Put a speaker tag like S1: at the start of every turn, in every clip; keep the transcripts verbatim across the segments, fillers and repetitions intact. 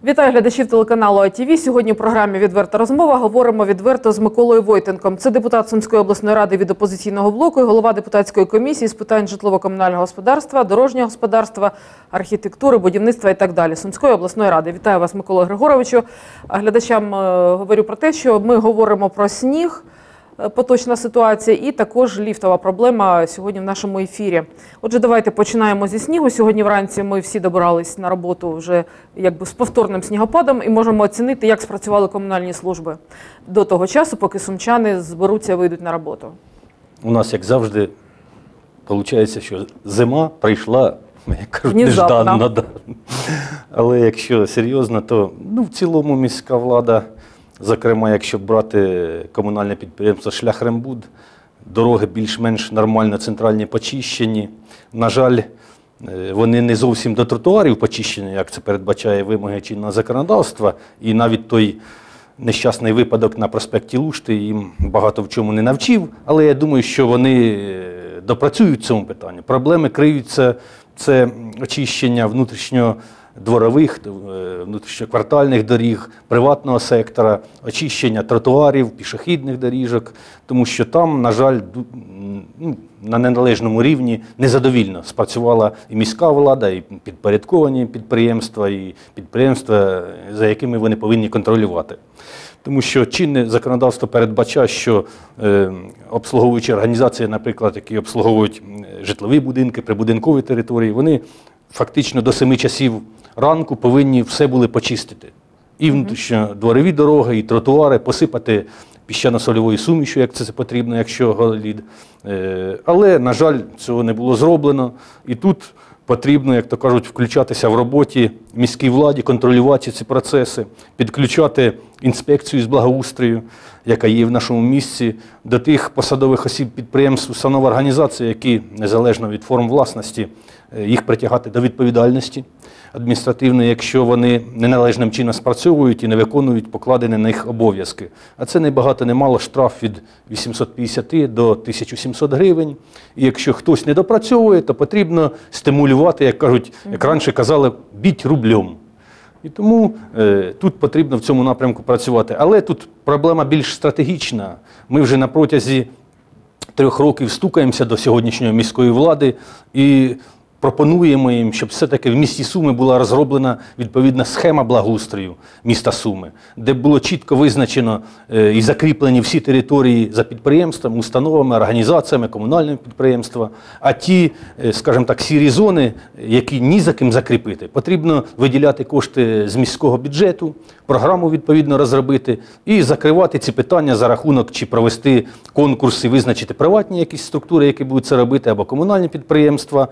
S1: Вітаю глядачів телеканалу А Т В. Сьогодні в програмі «Відверта розмова» говоримо відверто з Миколою Войтенком. Це депутат Сумської обласної ради від опозиційного блоку і голова депутатської комісії з питань житлово-комунального господарства, дорожнього господарства, архітектури, будівництва і так далі. Сумської обласної ради. Вітаю вас, Микола Григоровичу. Глядачам говорю про те, що ми говоримо про сніг, поточна ситуація і також ліфтова проблема сьогодні в нашому ефірі. Отже, давайте починаємо зі снігу. Сьогодні вранці ми всі добирались на роботу вже якби з повторним снігопадом і можемо оцінити, як спрацювали комунальні служби до того часу, поки сумчани зберуться і вийдуть на роботу.
S2: У нас, як завжди, виходить, що зима прийшла, як кажуть, нежданно. Да. Але якщо серйозно, то ну, в цілому міська влада, зокрема, якщо брати комунальне підприємство «Шляхрембуд», дороги більш-менш нормально центральні почищені. На жаль, вони не зовсім до тротуарів почищені, як це передбачає вимоги чинного законодавства. І навіть той нещасний випадок на проспекті Лушти їм багато в чому не навчив. Але я думаю, що вони допрацюють в цьому питанні. Проблеми криються – це очищення внутрішнього дворових, внутрішньоквартальних доріг, приватного сектора, очищення тротуарів, пішохідних доріжок, тому що там, на жаль, ну, на неналежному рівні незадовільно спрацювала і міська влада, і підпорядковані підприємства, і підприємства, за якими вони повинні контролювати. Тому що чинне законодавство передбачає, що е, обслуговуючі організації, наприклад, які обслуговують житлові будинки, прибудинкові території, вони фактично до семи часів ранку повинні все були почистити. І внутрішньодворові дороги, і тротуари, посипати піщано-сольовою сумішю, як це потрібно, якщо гололід. Але, на жаль, цього не було зроблено. І тут потрібно, як то кажуть, включатися в роботі міській владі, контролювати ці процеси, підключати інспекцію з благоустрою, яка є в нашому місті, до тих посадових осіб підприємств, установ, організацій, які, незалежно від форм власності, їх притягати до відповідальності адміністративної, якщо вони неналежним чином спрацьовують і не виконують покладені на них обов'язки. А це не багато, не мало, штраф від вісімсот п'ятдесят до тисячі сімсот гривень. І якщо хтось не допрацьовує, то потрібно стимулювати, як кажуть, як раніше казали, біть рублем. І тому е, тут потрібно в цьому напрямку працювати. Але тут проблема більш стратегічна. Ми вже на протязі трьох років стукаємося до сьогоднішньої міської влади і пропонуємо їм, щоб все-таки в місті Суми була розроблена відповідна схема благоустрою міста Суми, де було чітко визначено е, і закріплені всі території за підприємствами, установами, організаціями, комунальними підприємствами. А ті, е, скажімо так, сірі зони, які ні за ким закріпити, потрібно виділяти кошти з міського бюджету, програму відповідно розробити і закривати ці питання за рахунок, чи провести конкурси, визначити приватні якісь структури, які будуть це робити, або комунальні підприємства.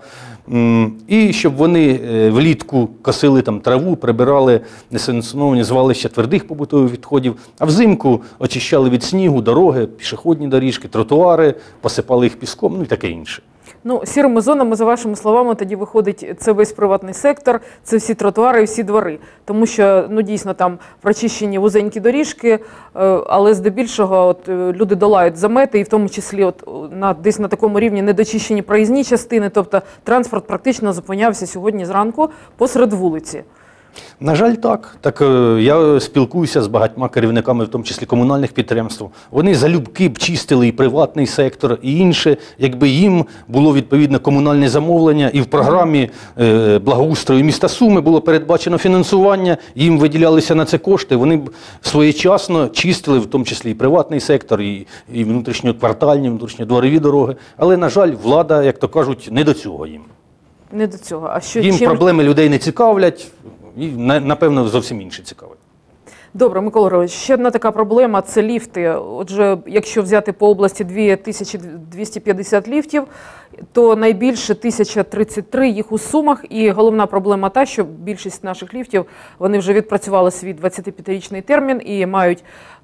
S2: І щоб вони влітку косили там траву, прибирали несанкціоновані звалища твердих побутових відходів, а взимку очищали від снігу дороги, пішохідні доріжки, тротуари, посипали їх піском, ну і таке інше.
S1: Ну, сірими зонами, за вашими словами, тоді виходить, це весь приватний сектор, це всі тротуари і всі двори. Тому що, ну, дійсно, там прочищені вузенькі доріжки, але здебільшого от, люди долають замети, і в тому числі от, на, десь на такому рівні недочищені проїзні частини, тобто транспорт практично зупинявся сьогодні зранку посеред вулиці.
S2: На жаль, так. Так я спілкуюся з багатьма керівниками, в тому числі комунальних підприємств. Вони залюбки б чистили і приватний сектор, і інше, якби їм було відповідне комунальне замовлення, і в програмі е, благоустрою міста Суми було передбачено фінансування, їм виділялися на це кошти, вони б своєчасно чистили, в тому числі і приватний сектор, і, і внутрішньоквартальні, внутрішньодворові дороги. Але, на жаль, влада, як то кажуть, не до цього їм.
S1: Не до цього. А що,
S2: їм
S1: чим...
S2: проблеми людей не цікавлять. І, напевно, зовсім інше цікаве.
S1: Добре, Микола Григорович, ще одна така проблема – це ліфти. Отже, якщо взяти по області дві тисячі двісті п'ятдесят ліфтів, то найбільше тисяча тридцять три їх у Сумах. І головна проблема та, що більшість наших ліфтів, вони вже відпрацювали свій двадцятип'ятирічний термін і мають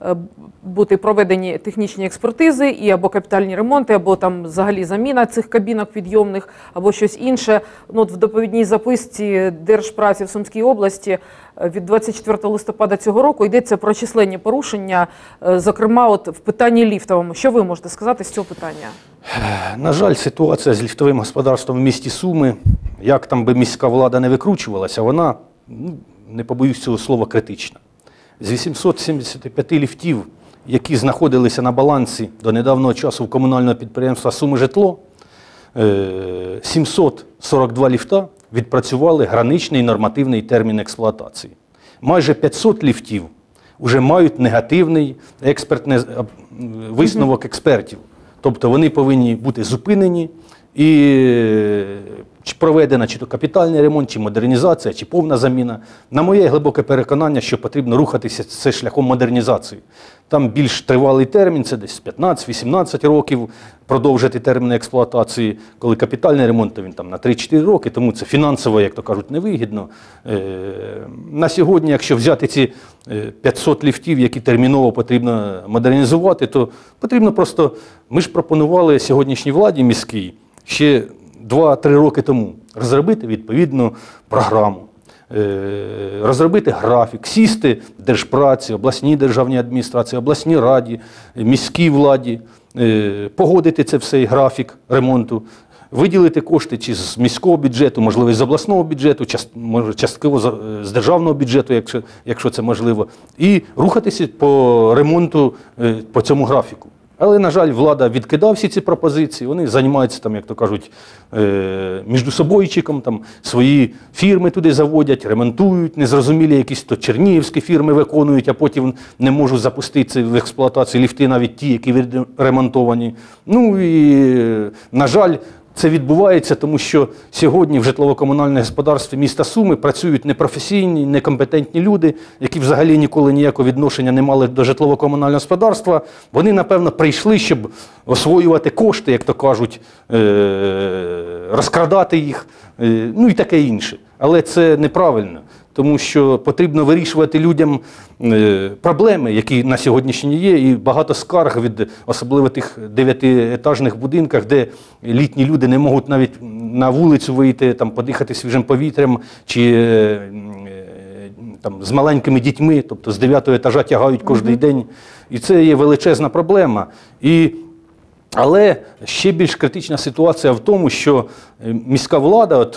S1: бути проведені технічні експертизи, і або капітальні ремонти, або там взагалі заміна цих кабінок підйомних, або щось інше. Ну, в доповідній записці Держпраці в Сумській області від двадцять четвертого листопада цього року йдеться про численні порушення, зокрема от в питанні ліфтовому. Що ви можете сказати з цього питання?
S2: На жаль, ситуація з ліфтовим господарством в місті Суми, як там би міська влада не викручувалася, вона ну, не побоюсь цього слова, критична. З вісімсот сімдесят п'ять ліфтів, які знаходилися на балансі до недавнього часу в комунального підприємства «Сумижитло», сімсот сорок два ліфта відпрацювали граничний нормативний термін експлуатації. Майже п'ятсот ліфтів вже мають негативний експертний висновок експертів. Тобто вони повинні бути зупинені і чи проведена чи то капітальний ремонт, чи модернізація, чи повна заміна. На моє глибоке переконання, що потрібно рухатися це шляхом модернізації. Там більш тривалий термін, це десь п'ятнадцять-вісімнадцять років продовжити термін експлуатації. Коли капітальний ремонт, то він там на три-чотири роки, тому це фінансово, як то кажуть, невигідно. На сьогодні, якщо взяти ці п'ятсот ліфтів, які терміново потрібно модернізувати, то потрібно просто, ми ж пропонували сьогоднішній владі міській ще два-три роки тому розробити відповідну програму, розробити графік, сісти Держпраці, обласній державній адміністрації, обласній раді, міській владі, погодити це все, графік ремонту, виділити кошти чи з міського бюджету, можливо, з обласного бюджету, може, частково з державного бюджету, якщо, якщо це можливо, і рухатися по ремонту по цьому графіку. Але, на жаль, влада відкидає всі ці пропозиції, вони займаються, там, як то кажуть, між собойчиком, там, свої фірми туди заводять, ремонтують, незрозумілі якісь то чернігівські фірми виконують, а потім не можуть запустити в експлуатацію ліфти, навіть ті, які відремонтовані. Ну і, на жаль, це відбувається, тому що сьогодні в житлово-комунальному господарстві міста Суми працюють непрофесійні, некомпетентні люди, які взагалі ніколи ніякого відношення не мали до житлово-комунального господарства. Вони, напевно, прийшли, щоб освоювати кошти, як то кажуть, розкрадати їх, ну і таке інше. Але це неправильно, тому що потрібно вирішувати людям проблеми, які на сьогоднішній є, і багато скарг від особливо тих дев'ятиетажних будинках, де літні люди не можуть навіть на вулицю вийти, там, подихати свіжим повітрям, чи там, з маленькими дітьми, тобто з дев'ятого етажа тягають кожен mm-hmm. день. І це є величезна проблема. І Але ще більш критична ситуація в тому, що міська влада от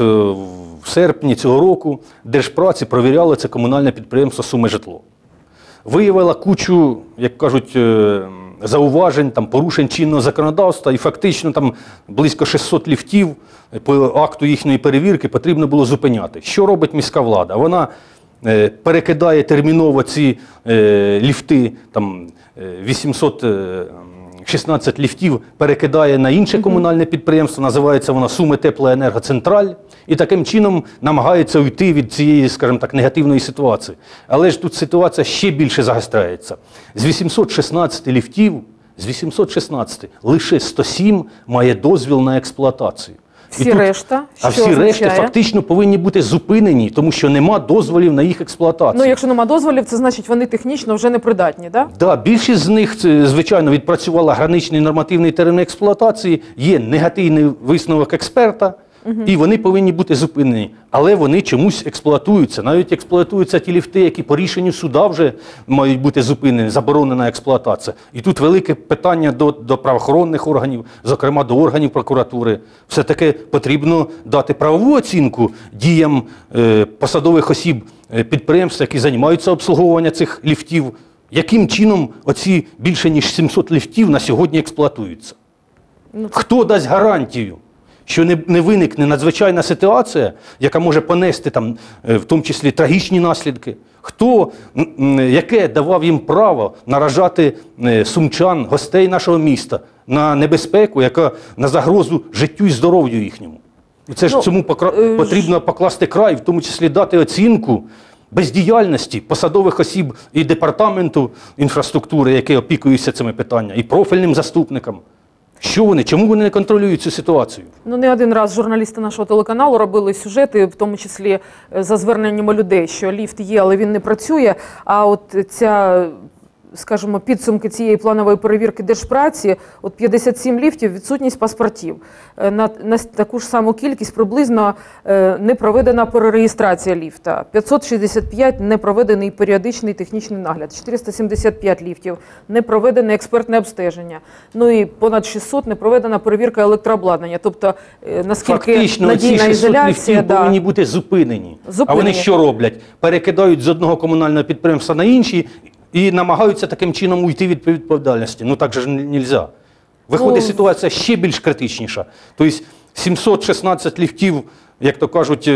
S2: в серпні цього року Держпраці провіряла це комунальне підприємство «Сумижитло». Виявила кучу, як кажуть, зауважень, там, порушень чинного законодавства, і фактично там близько шістсот ліфтів по акту їхньої перевірки потрібно було зупиняти. Що робить міська влада? Вона перекидає терміново ці ліфти, там вісімсот шістнадцять ліфтів перекидає на інше комунальне підприємство, називається воно «Сумитеплоенергоцентраль», і таким чином намагається уйти від цієї, скажімо так, негативної ситуації. Але ж тут ситуація ще більше загостряється. З вісімсот шістнадцяти ліфтів, з вісімсот шістнадцяти лише сто сім має дозвіл на експлуатацію.
S1: Всі тут, решта,
S2: а всі
S1: означає?
S2: решта фактично повинні бути зупинені, тому що нема дозволів на їх експлуатацію.
S1: Ну, якщо нема дозволів, це значить вони технічно вже непридатні, так?
S2: Да? Так, більшість з них, звичайно, відпрацювала граничний нормативний термін експлуатації, є негативний висновок експерта, угу. і вони повинні бути зупинені. Але вони чомусь експлуатуються. Навіть експлуатуються ті ліфти, які по рішенню суда вже мають бути зупинені, заборонена експлуатація. І тут велике питання до, до правоохоронних органів, зокрема до органів прокуратури. Все-таки потрібно дати правову оцінку діям е, посадових осіб е, підприємств, які займаються обслуговуванням цих ліфтів. Яким чином оці більше ніж сімсот ліфтів на сьогодні експлуатуються? Ну, хто дасть гарантію, що не, не виникне надзвичайна ситуація, яка може понести там, в тому числі трагічні наслідки? Хто, яке давав їм право наражати сумчан, гостей нашого міста на небезпеку, яка на загрозу життю і здоров'ю їхньому? І це ж ну, цьому покра... е... потрібно покласти край, в тому числі дати оцінку бездіяльності посадових осіб і департаменту інфраструктури, які опікуються цими питаннями, і профільним заступникам. Що вони? Чому вони не контролюють цю ситуацію?
S1: Ну, не один раз журналісти нашого телеканалу робили сюжети, в тому числі за зверненнями людей, що ліфт є, але він не працює. А от ця скажімо, підсумки цієї планової перевірки Держпраці, от п'ятдесят сім ліфтів, відсутність паспортів. На, на таку ж саму кількість приблизно не проведена перереєстрація ліфта, п'ятсот шістдесят п'ять не проведений періодичний технічний нагляд, чотириста сімдесят п'ять ліфтів не проведене експертне обстеження, ну і понад шістсот не проведена перевірка електрообладнання. Тобто, наскільки
S2: фактично,
S1: надійна
S2: ці
S1: ізоляція...
S2: шістсот ліфтів
S1: да,
S2: повинні бути зупинені.
S1: зупинені.
S2: А вони що роблять? Перекидають з одного комунального підприємства на інші і намагаються таким чином уйти від відповідальності. Ну так же ж не можна. Виходить,
S1: ну,
S2: ситуація ще більш критичніша. Тобто сімсот шістнадцять ліфтів, як то кажуть,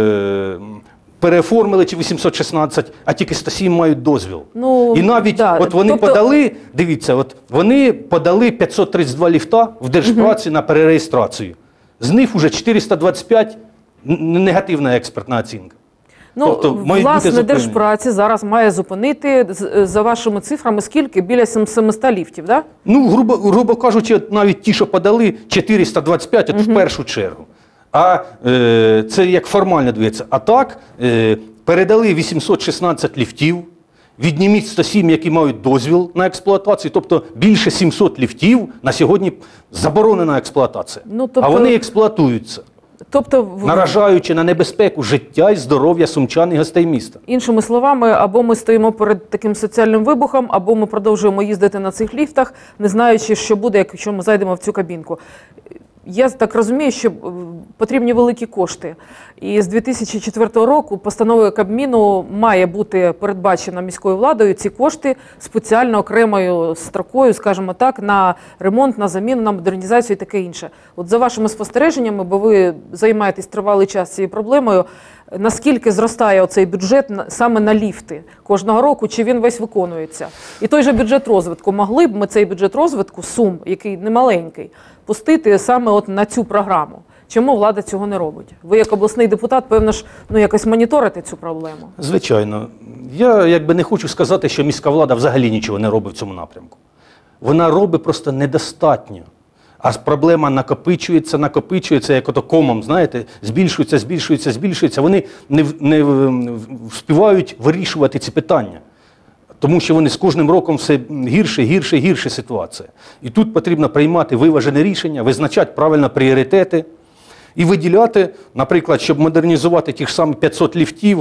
S2: переоформили, чи вісімсот шістнадцять, а тільки сто сім мають дозвіл.
S1: Ну,
S2: і навіть
S1: да,
S2: от вони
S1: тобто...
S2: подали, дивіться, от вони подали п'ятсот тридцять два ліфта в Держпраці угу. на перереєстрацію. З них вже чотириста двадцять п'ять негативна експертна оцінка.
S1: Ну,
S2: тобто,
S1: власне, Держпраці зараз має зупинити, за вашими цифрами, скільки? Біля сімсот ліфтів, так? Да?
S2: Ну, грубо, грубо кажучи, навіть ті, що подали, чотириста двадцять п'ять, угу. в першу чергу. А е, це як формально дивиться. А так, е, передали вісімсот шістнадцять ліфтів, відніміть сто сім, які мають дозвіл на експлуатацію, тобто більше сімсот ліфтів на сьогодні заборонена експлуатація. Ну, тобто... А вони експлуатуються. Тобто, наражаючи на небезпеку життя і здоров'я сумчан і гостей міста.
S1: Іншими словами, або ми стоїмо перед таким соціальним вибухом, або ми продовжуємо їздити на цих ліфтах, не знаючи, що буде, якщо ми зайдемо в цю кабінку. Я так розумію, що потрібні великі кошти. І з дві тисячі четвертого року постановою Кабміну має бути передбачено міською владою ці кошти спеціально окремою строкою, скажімо так, на ремонт, на заміну, на модернізацію і таке інше. От за вашими спостереженнями, бо ви займаєтесь тривалий час цією проблемою, наскільки зростає оцей бюджет саме на ліфти кожного року, чи він весь виконується? І той же бюджет розвитку. Могли б ми цей бюджет розвитку, сум, який немаленький, пустити саме от на цю програму? Чому влада цього не робить? Ви як обласний депутат, певно ж, ну, якось моніторите цю проблему?
S2: Звичайно. Я якби не хочу сказати, що міська влада взагалі нічого не робить в цьому напрямку. Вона робить просто недостатньо. А проблема накопичується, накопичується, як ото комом, знаєте, збільшується, збільшується, збільшується. Вони не, не вспівають вирішувати ці питання. Тому що вони з кожним роком все гірше, гірше, гірше ситуація. І тут потрібно приймати виважене рішення, визначати правильно пріоритети і виділяти, наприклад, щоб модернізувати ті ж самі п'ятсот ліфтів,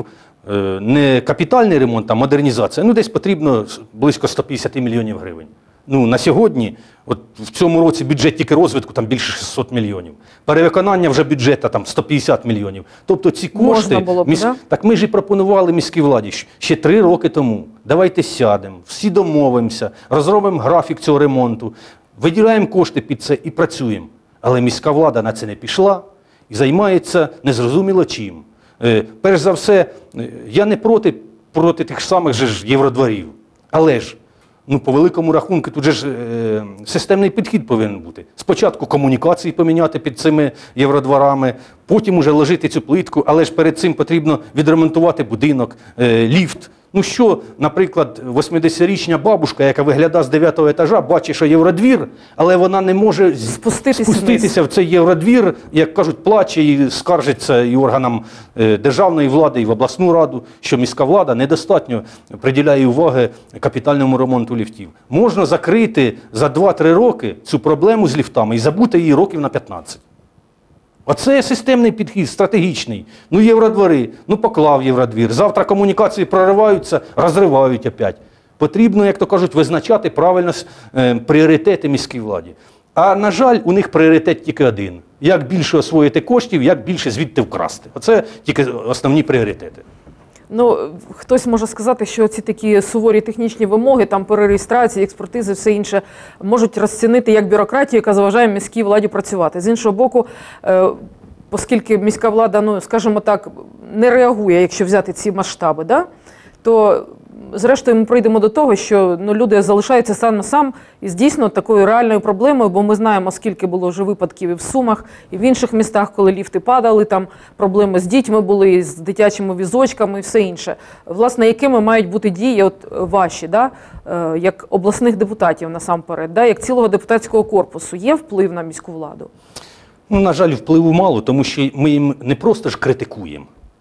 S2: не капітальний ремонт, а модернізація, ну десь потрібно близько сто п'ятдесят мільйонів гривень. Ну, на сьогодні, от в цьому році бюджет тільки розвитку там більше шістсот мільйонів. Перевиконання вже бюджету там сто п'ятдесят мільйонів. Тобто ці кошти,
S1: було б,
S2: міс...
S1: да?
S2: так ми ж і пропонували міській владі ще три роки тому. Давайте сядемо, всі домовимося, розробимо графік цього ремонту, виділяємо кошти під це і працюємо. Але міська влада на це не пішла і займається незрозуміло чим. Е, перш за все, я не проти, проти тих самих же ж євродворів. Але ж, ну, по великому рахунку, тут же ж е, системний підхід повинен бути. Спочатку комунікації поміняти під цими євродворами, потім уже ложити цю плитку, але ж перед цим потрібно відремонтувати будинок, е, ліфт. Ну що, наприклад, восьмидесятирічна бабушка, яка виглядає з дев'ятого етажа, бачить, що євродвір, але вона не може
S1: спуститися,
S2: спуститися в цей євродвір, як кажуть, плаче і скаржиться і органам е, державної влади, і в обласну раду, що міська влада недостатньо приділяє уваги капітальному ремонту ліфтів. Можна закрити за два-три роки цю проблему з ліфтами і забути її років на п'ятнадцять. Оце системний підхід, стратегічний. Ну, євродвори, ну поклав євродвір. Завтра комунікації прориваються, розривають опять. Потрібно, як то кажуть, визначати правильно е, пріоритети міській владі. А, на жаль, у них пріоритет тільки один. Як більше освоїти коштів, як більше звідти вкрасти. Оце тільки основні пріоритети.
S1: Ну, хтось може сказати, що ці такі суворі технічні вимоги, там перереєстрації, експертизи, все інше, можуть розцінити як бюрократію, яка заважає міській владі працювати. З іншого боку, е, оскільки міська влада, ну, скажімо так, не реагує, якщо взяти ці масштаби, да, то зрештою ми прийдемо до того, що, ну, люди залишаються сам на сам із дійсно такою реальною проблемою, бо ми знаємо, скільки було вже випадків і в Сумах, і в інших містах, коли ліфти падали, там проблеми з дітьми були, з дитячими візочками і все інше. Власне, якими мають бути дії от ваші, да, як обласних депутатів насамперед, да, як цілого депутатського корпусу? Є вплив на міську владу?
S2: Ну, на жаль, впливу мало, тому що ми їм не просто ж критикуємо.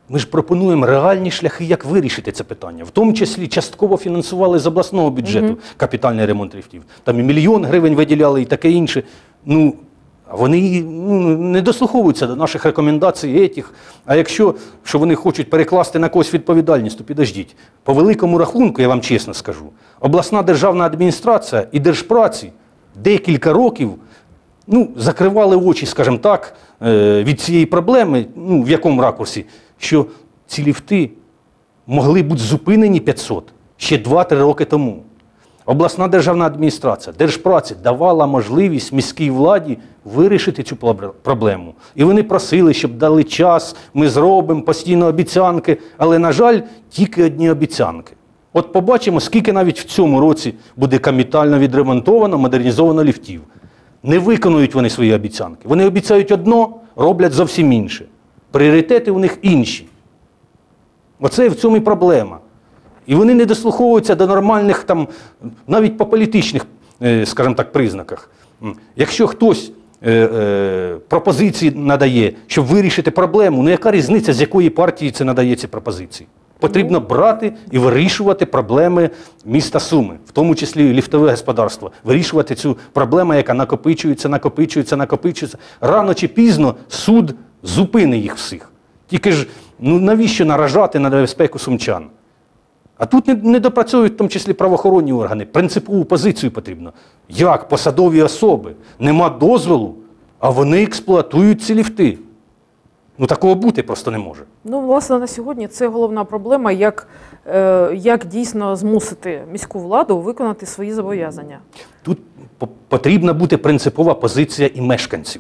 S2: Ми ж пропонуємо реальні шляхи, як вирішити це питання. В тому числі частково фінансували з обласного бюджету mm-hmm. капітальний ремонт ліфтів. Там і мільйон гривень виділяли, і таке інше. Ну, вони ну, не дослуховуються до наших рекомендацій, етих. А якщо що вони хочуть перекласти на когось відповідальність, то підождіть. По великому рахунку, я вам чесно скажу, обласна державна адміністрація і Держпраці декілька років ну, закривали очі, скажімо так, від цієї проблеми, ну, в якому ракурсі, що ці ліфти могли бути зупинені п'ятсот ще два-три роки тому. Обласна державна адміністрація, Держпраці давала можливість міській владі вирішити цю проблему. І вони просили, щоб дали час, ми зробимо постійно обіцянки, але, на жаль, тільки одні обіцянки. От побачимо, скільки навіть в цьому році буде капітально відремонтовано, модернізовано ліфтів. Не виконують вони свої обіцянки. Вони обіцяють одно, роблять зовсім інше. Пріоритети у них інші. Оце в цьому і проблема. І вони не дослуховуються до нормальних, там, навіть по політичних, скажімо так, признаках. Якщо хтось е, е, пропозиції надає, щоб вирішити проблему, ну яка різниця, з якої партії це надає ці пропозиції? Потрібно брати і вирішувати проблеми міста Суми, в тому числі ліфтове господарство. Вирішувати цю проблему, яка накопичується, накопичується, накопичується. Рано чи пізно суд зупинить їх всіх. Тільки ж, ну навіщо наражати на небезпеку сумчан? А тут не, не допрацьовують, в тому числі правоохоронні органи. Принципову позицію потрібно. Як посадові особи, нема дозволу, а вони експлуатують ці ліфти. Ну такого бути просто не може.
S1: Ну, власне, на сьогодні це головна проблема, як, е, як дійсно змусити міську владу виконати свої зобов'язання.
S2: Тут потрібна бути принципова позиція і мешканців.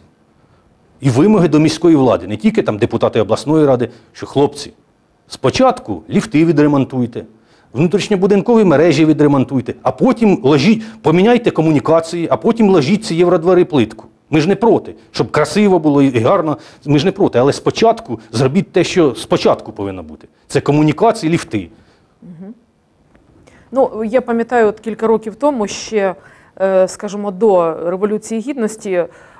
S2: І вимоги до міської влади, не тільки там депутати обласної ради, що хлопці, спочатку ліфти відремонтуйте, внутрішньобудинкові мережі відремонтуйте, а потім ложіть, поміняйте комунікації, а потім ложіть ці євродвори плитку. Ми ж не проти, щоб красиво було і гарно, ми ж не проти, але спочатку зробіть те, що спочатку повинно бути. Це комунікації, ліфти.
S1: Угу. Ну, я пам'ятаю, от кілька років тому, ще, скажімо, до Революції Гідності,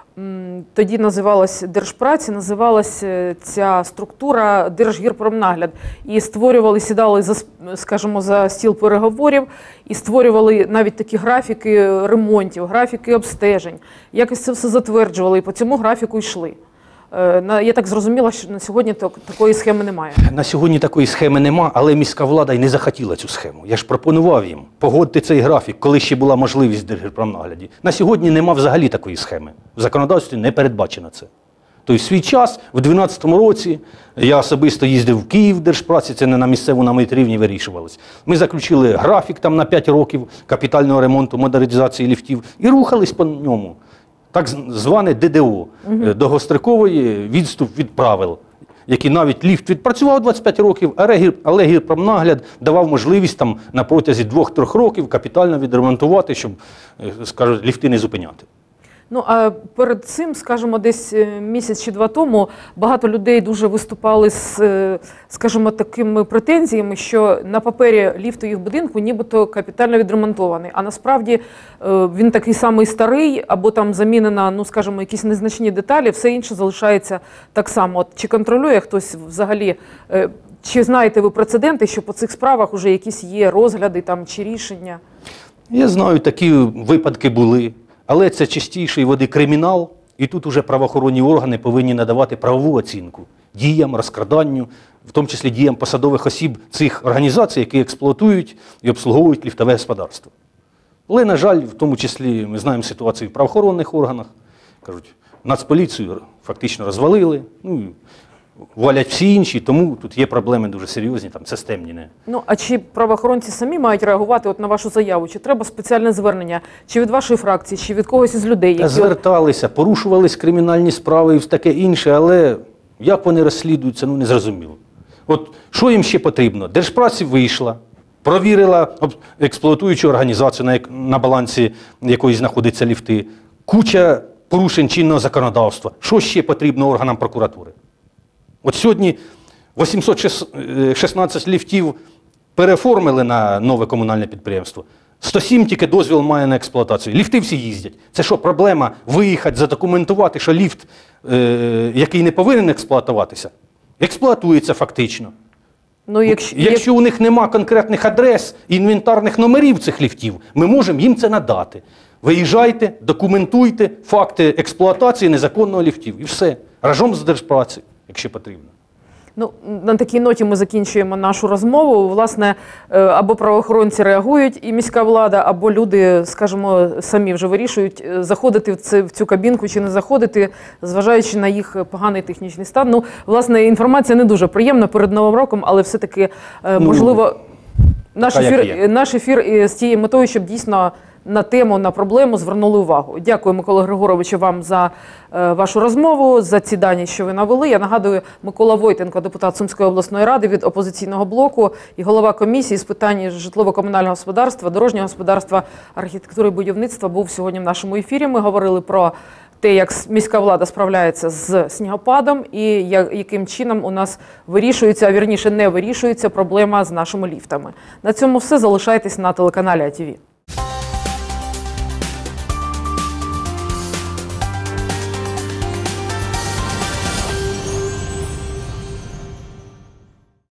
S1: тоді називалась Держпраці, називалася ця структура Держгірпромнагляд. І створювали, сідали, за, скажімо, за стіл переговорів і створювали навіть такі графіки ремонтів, графіки обстежень. Якось це все затверджували і по цьому графіку йшли. Я так зрозуміла, що на сьогодні такої схеми немає.
S2: На сьогодні такої схеми нема, але міська влада й не захотіла цю схему. Я ж пропонував їм погодити цей графік, коли ще була можливість в Держгірпромнагляді. На сьогодні нема взагалі такої схеми. В законодавстві не передбачено це. Тобто свій час, в дванадцятому році, я особисто їздив в Київ в Держпраці, це не на місцеву, на рівні вирішувалось. Ми заключили графік там на п'ять років капітального ремонту, модернізації ліфтів і рухались по ньому. Так зване Д Д О, угу. довгостроковий відступ від правил, який навіть ліфт відпрацював двадцять п'ять років, але гірпромнагляд давав можливість там на протязі двох-трьох років капітально відремонтувати, щоб, скажуть, ліфти не зупиняти.
S1: Ну, а перед цим, скажімо, десь місяць чи два тому багато людей дуже виступали з, скажімо, такими претензіями, що на папері ліфт у їх будинку нібито капітально відремонтований, а насправді він такий самий старий, або там замінена, ну, скажімо, якісь незначні деталі, все інше залишається так само. От, чи контролює хтось взагалі, чи знаєте ви прецеденти, що по цих справах вже якісь є розгляди там, чи рішення?
S2: Я знаю, такі випадки були. Але це чистіший води кримінал, і тут уже правоохоронні органи повинні надавати правову оцінку діям, розкраданню, в тому числі діям посадових осіб цих організацій, які експлуатують і обслуговують ліфтове господарство. Але, на жаль, в тому числі ми знаємо ситуацію в правоохоронних органах. Кажуть, Нацполіцію фактично розвалили, ну, валять всі інші, тому тут є проблеми дуже серйозні, там, системні. Не.
S1: Ну, а чи правоохоронці самі мають реагувати от на вашу заяву? Чи треба спеціальне звернення? Чи від вашої фракції, чи від когось із людей? Які...
S2: Зверталися, порушувались кримінальні справи і таке інше, але як вони розслідуються, ну, не зрозуміло. От що їм ще потрібно? Держпраці вийшла, провірила експлуатуючу організацію, на, на балансі якої знаходяться ліфти, куча порушень чинного законодавства. Що ще потрібно органам прокуратури? От сьогодні вісімсот шістнадцять ліфтів переоформили на нове комунальне підприємство. сто сім тільки дозвіл має на експлуатацію. Ліфти всі їздять. Це що, проблема виїхати, задокументувати, що ліфт, е, який не повинен експлуатуватися, експлуатується фактично.
S1: Ну, якщо,
S2: Якщо у них нема конкретних адрес, інвентарних номерів цих ліфтів, ми можемо їм це надати. Виїжджайте, документуйте факти експлуатації незаконного ліфтів. І все. Разом з Держпраці, якщо потрібно.
S1: Ну, на такій ноті ми закінчуємо нашу розмову. Власне, або правоохоронці реагують, і міська влада, або люди, скажімо, самі вже вирішують, заходити в цю, в цю кабінку чи не заходити, зважаючи на їх поганий технічний стан. Ну, власне, інформація не дуже приємна перед Новим роком, але все-таки, можливо, ну, наш ефір, наш ефір з тією метою, щоб дійсно на тему, на проблему звернули увагу. Дякую, Микола Григоровичу, вам за е, вашу розмову, за ці дані, що ви навели. Я нагадую, Микола Войтенко, депутат Сумської обласної ради від опозиційного блоку і голова комісії з питань житлово-комунального господарства, дорожнього господарства, архітектури і будівництва був сьогодні в нашому ефірі. Ми говорили про те, як міська влада справляється з снігопадом і яким чином у нас вирішується, а вірніше не вирішується проблема з нашими ліфтами. На цьому все. Залишайтесь на телеканалі А Т В.